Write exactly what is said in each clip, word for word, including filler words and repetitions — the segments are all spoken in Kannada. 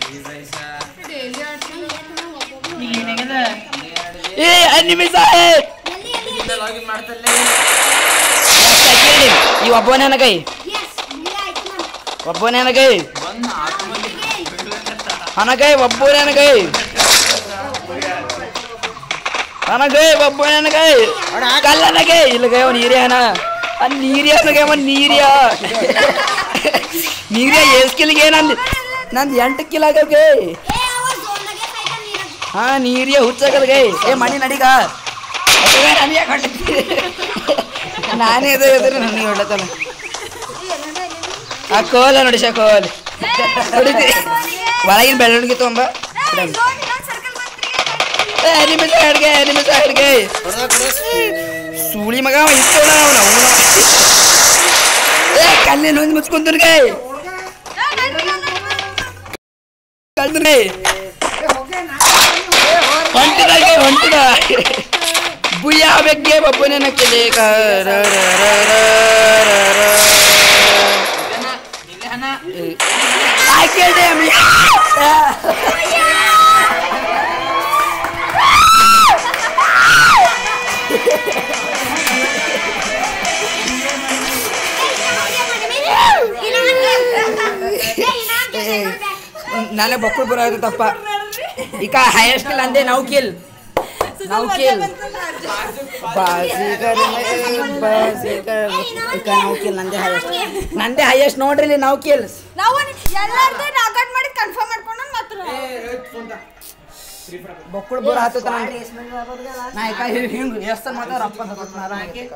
ಏ ನಿಮಿಷ ಈ ಒಬ್ಬನೇ ನನಗೈ ಒಬ್ಬನೇ ನನಗೈ ನನಗೈ ಒಬ್ಬನೇ ನನಗೈ ನನಗೈ ಒಬ್ಬನೇ ನನಗೈ ಕಲ್ಲ ನನಗೈ ಇಲ್ಲಗೈ ಅವ್ನು ನೀರ್ಯಾನ ಅನ್ ನೀರ್ಯ ನನಗೈ ಅವನ್ ನೀರ್ಯ ನೀರ್ಯ ಎಸ್ಕಿಲ್ಗೆ ನಂದು ನಂದು ಎಂಟು ಕಿಲ ಆಗಲ್ಗೈ ಹಾ ನೀರ್ಯ ಹುಚ್ಚಾಗಲ್ಗೈ ಏ ಮಣಿ ನಡಿಗ ನಾನೇ ಇದು ಇದ್ರೆ ನನಗೆ ಹೊಡ್ಲತ್ತಲ್ಲ ಆ ಕೋಲ ನೋಡಿ ಶಾ ಕೋಲ್ ಹೊಡಿತಿ ಒಳಗಿನ ಬೆಳ್ಳುಳ್ಳಿಗೆ ತೊಂಬ ನಿಮಿಷ ಹಿಡ್ಗೆ ನಿಮಿಷ ಹಿಡ್ಗೆ ಸೂಳಿ ಮಗ ಇತ್ತೋಣ ಅವನು ಅವನ ಏ ಕಲ್ಲಿನ ಒಂದು ಮುಚ್ಕೊಂಡ್ರಿಗೆ ಕಲ್ದ್ರೆ ಹೊಂಟಿದಾಗೆ ಹೊಂಟಿದ ಬುಯ್ಯ ಬೆಗ್ಗೆ ಬಬ್ಬನೇ ನಕ್ಕಲೆ ನಾನೇ ಬಕ್ಕುಳ್ ಬರ ತಪ್ಪ ಈಗ ಹೈಯೆಸ್ಟ್ ಅಂದೆ now kill now kill Baazigar Baazigar ಈಗ ನೌ ಕಿಲ್ ನಂದೆ ಹೈಯೆಸ್ಟ್ ನಂದೆ ಹೈಯೆಸ್ಟ್ ನೋಡ್ರಿ ನೌ ಕಿಲ್ ನಾವು ಎಲ್ಲಾರ್ದು ನಾಕೌಟ್ ಮಾಡಿ ಕನ್ಫರ್ಮ್ ಮಾಡ್ಕೊಂಡು ಮಾತ್ರ ಬಕ್ಕುಳ್ ಬರ ಹತ್ತತ ನಾ ಈಗ ಹಿಂಗ್ ಎಷ್ಟ ಮಾತಾರ ಅಪ್ಪ ಹತ್ತನಾರ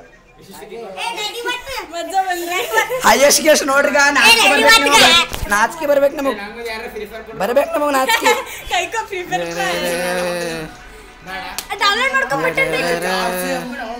ಹೈಯೆಸ್ಟ್ ಗೆಸ್ಟ್ ನೋಡ್ರಿಗ ನಾಚಿಕೆ ಬರ್ಬೇಕು ನಮಗ ನಾಚಿಕೆ ಬರ್ಬೇಕು ನಮಗ ಬರ್ಬೇಕು ನಮಗ ನಾಚಿಕೆ ಕೈಕೋ ಫ್ರೀ ಫೈರ್ ಡೌನ್ಲೋಡ್ ಮಾಡ್ಕೊಂಡ್ಬಿಟ್ಟೆ